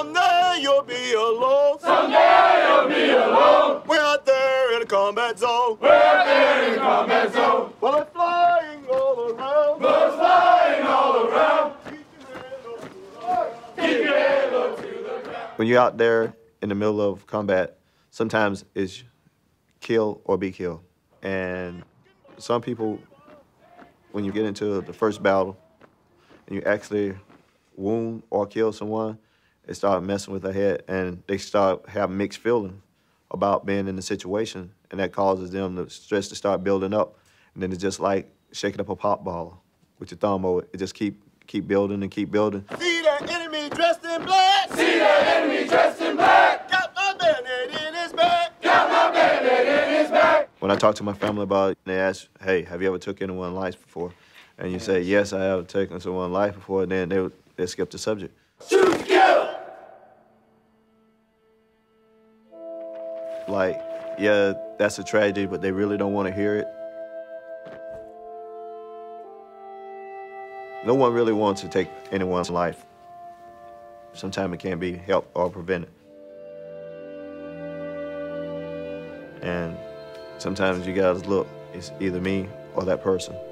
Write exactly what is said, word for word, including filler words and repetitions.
Someday you'll be alone. Someday you'll be alone. We're out there in a combat zone. We're out there in a combat zone. Bullets flying all around. Bullets flying all around. Keep your head low to the ground. When you're out there in the middle of combat, sometimes it's kill or be killed. And some people, when you get into the first battle and you actually wound or kill someone, they start messing with their head and they start having mixed feelings about being in the situation, and that causes them the stress to start building up. And then it's just like shaking up a pop ball with your thumb over it. It just keep keep building and keep building. See that enemy dressed in black? See that enemy dressed in black? Got my bayonet in his back. Got my bayonet in his back. When I talk to my family about it, they ask, hey, have you ever took anyone's life before? And you say, yes, I have taken someone's life before, and then they, they skip the subject. Shoot to kill! Like, yeah, that's a tragedy, but they really don't want to hear it. No one really wants to take anyone's life. Sometimes it can't be helped or prevented. And sometimes you gotta look, it's either me or that person.